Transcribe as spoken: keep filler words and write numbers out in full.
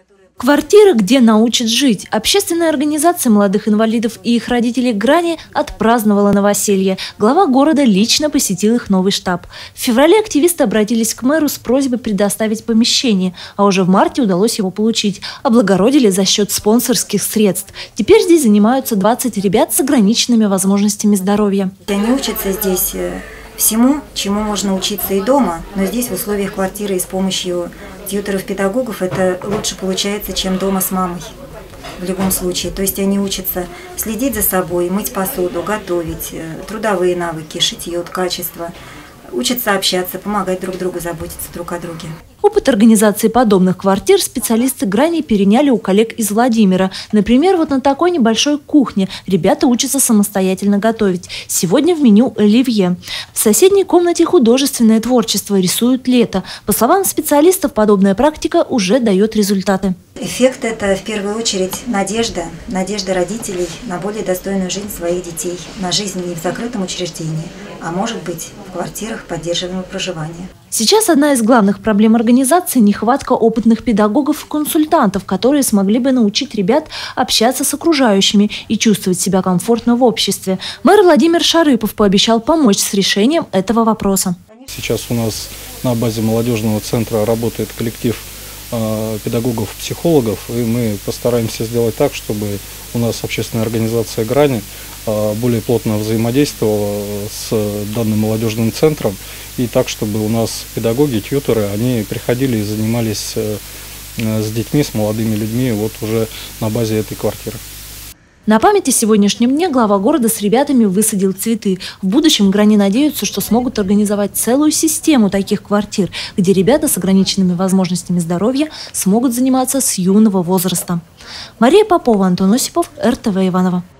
Квартиры, где научат жить. Общественная организация молодых инвалидов и их родителей «Грани» отпраздновала новоселье. Глава города лично посетил их новый штаб. В феврале активисты обратились к мэру с просьбой предоставить помещение, а уже в марте удалось его получить. Облагородили за счет спонсорских средств. Теперь здесь занимаются двадцать ребят с ограниченными возможностями здоровья. Они учатся здесь всему, чему можно учиться и дома, но здесь в условиях квартиры и с помощью тьюторов-педагогов это лучше получается, чем дома с мамой в любом случае. То есть они учатся следить за собой, мыть посуду, готовить, трудовые навыки, шитье, качество, учатся общаться, помогать друг другу, заботиться друг о друге. Опыт организации подобных квартир специалисты «Грани» переняли у коллег из Владимира. Например, вот на такой небольшой кухне ребята учатся самостоятельно готовить. Сегодня в меню оливье. В соседней комнате художественное творчество, рисуют лето. По словам специалистов, подобная практика уже дает результаты. Эффект – это в первую очередь надежда, надежда родителей на более достойную жизнь своих детей, на жизнь не в закрытом учреждении, а может быть в квартирах поддерживаемого проживания. Сейчас одна из главных проблем организации – нехватка опытных педагогов и консультантов, которые смогли бы научить ребят общаться с окружающими и чувствовать себя комфортно в обществе. Мэр Владимир Шарыпов пообещал помочь с решением этого вопроса. Сейчас у нас на базе молодежного центра работает коллектив педагогов-психологов, и мы постараемся сделать так, чтобы у нас общественная организация «Грани» более плотно взаимодействовала с данным молодежным центром, и так, чтобы у нас педагоги, тьюторы, они приходили и занимались с детьми, с молодыми людьми вот уже на базе этой квартиры. На память о сегодняшнем дне глава города с ребятами высадил цветы. В будущем «Грани» надеются, что смогут организовать целую систему таких квартир, где ребята с ограниченными возможностями здоровья смогут заниматься с юного возраста. Мария Попова, Антон Осипов, эр тэ вэ Иваново.